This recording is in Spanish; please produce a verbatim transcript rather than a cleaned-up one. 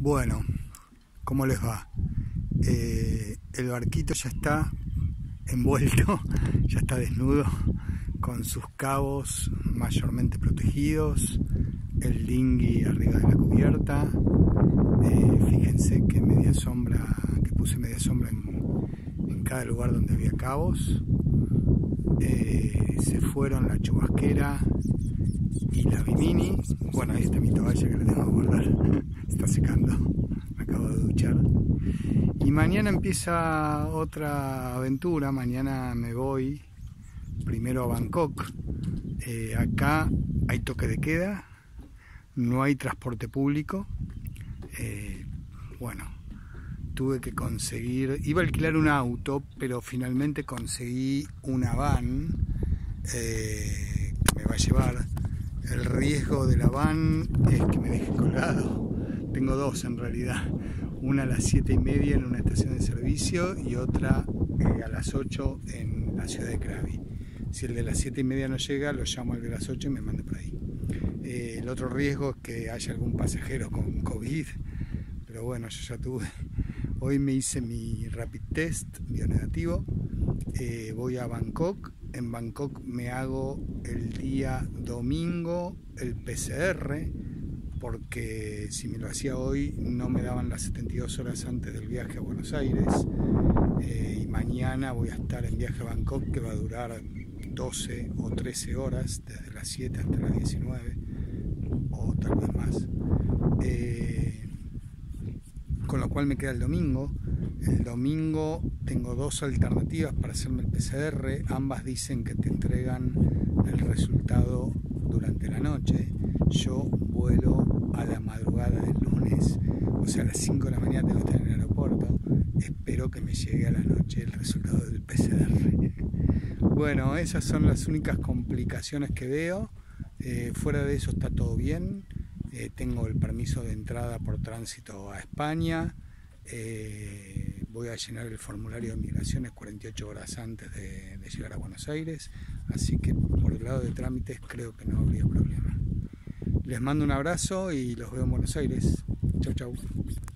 Bueno, ¿cómo les va? Eh, el barquito ya está envuelto, ya está desnudo, con sus cabos mayormente protegidos, el dinghy arriba de la cubierta. Eh, fíjense que media sombra, que puse media sombra en, en cada lugar donde había cabos. Eh, se fueron la chubasquera y la bimini. Bueno, ahí está mi toalla que la tengo que guardar, está secando, me acabo de duchar. Y mañana empieza otra aventura. Mañana me voy primero a Bangkok. Eh, acá hay toque de queda, no hay transporte público. Eh, bueno, tuve que conseguir, iba a alquilar un auto, pero finalmente conseguí una van eh, que me va a llevar. El riesgo de la van es que me deje colgado. Tengo dos en realidad, una a las siete y media en una estación de servicio y otra eh, a las ocho en la ciudad de Krabi. Si el de las siete y media no llega, lo llamo al de las ocho y me mando por ahí. Eh, el otro riesgo es que haya algún pasajero con COVID, pero bueno, yo ya tuve. Hoy me hice mi rapid test bionegativo. Eh, voy a Bangkok. En Bangkok me hago el día domingo el P C R, porque si me lo hacía hoy no me daban las setenta y dos horas antes del viaje a Buenos Aires. Eh, y mañana voy a estar en viaje a Bangkok, que va a durar doce o trece horas, desde las siete hasta las diecinueve, o tal vez más. Eh, con lo cual me queda el domingo. El domingo tengo dos alternativas para hacerme el P C R. Ambas dicen que te entregan el resultado durante la noche. Yo vuelo a la madrugada del lunes, o sea, a las cinco de la mañana tengo que estar en el aeropuerto. Espero que me llegue a la noche el resultado del P C R. Bueno, esas son las únicas complicaciones que veo. Eh, fuera de eso está todo bien. Eh, tengo el permiso de entrada por tránsito a España. Eh, voy a llenar el formulario de migraciones cuarenta y ocho horas antes de, de llegar a Buenos Aires, así que por el lado de trámites creo que no habría problema. Les mando un abrazo y los veo en Buenos Aires. Chau, chau.